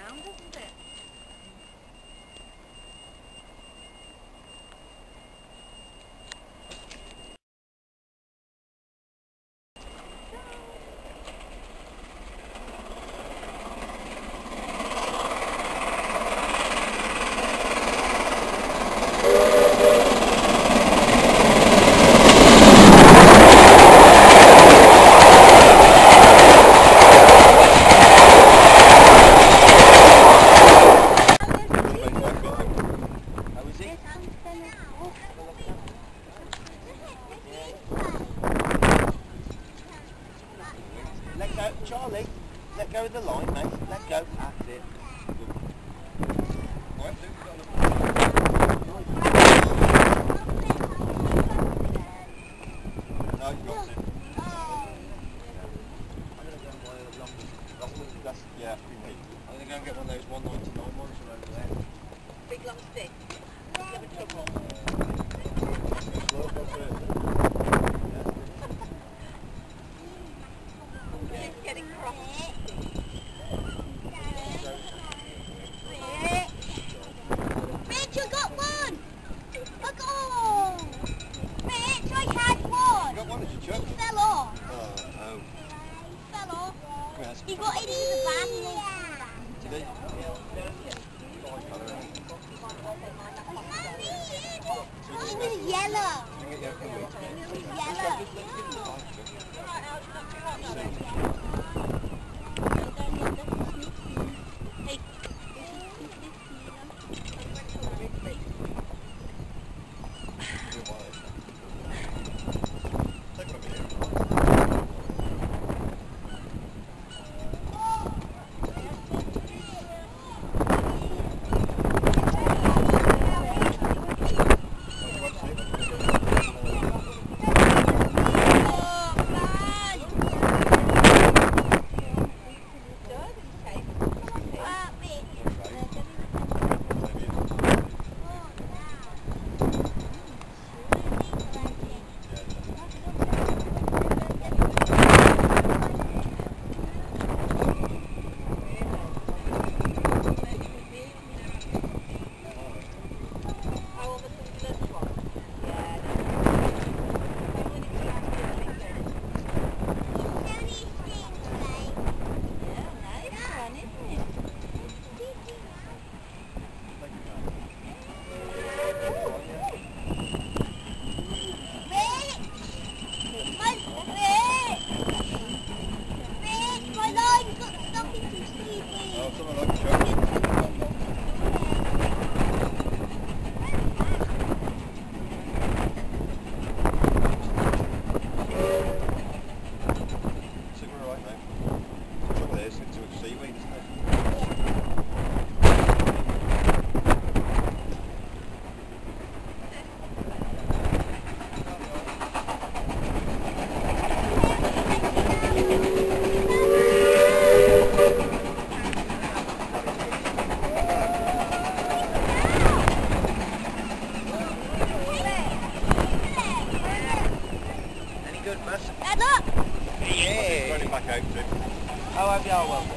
round, isn't it? Let go, Charlie. Let go of the line, mate. Let go. That's it. No, you got it. Yeah, I'm going to go and get one of those 199 ones from over there. Big long stick. Never trouble. It's getting cross. Rich, you got one! Look, oh! Rich, I had one! You got one, did you, Chuck? He fell off. Oh. He fell off. Yes. He got it in the van. Did he? It was yellow. Good, Matt. Head up! Yeah. Running back out too. Oh, have you? Oh, well.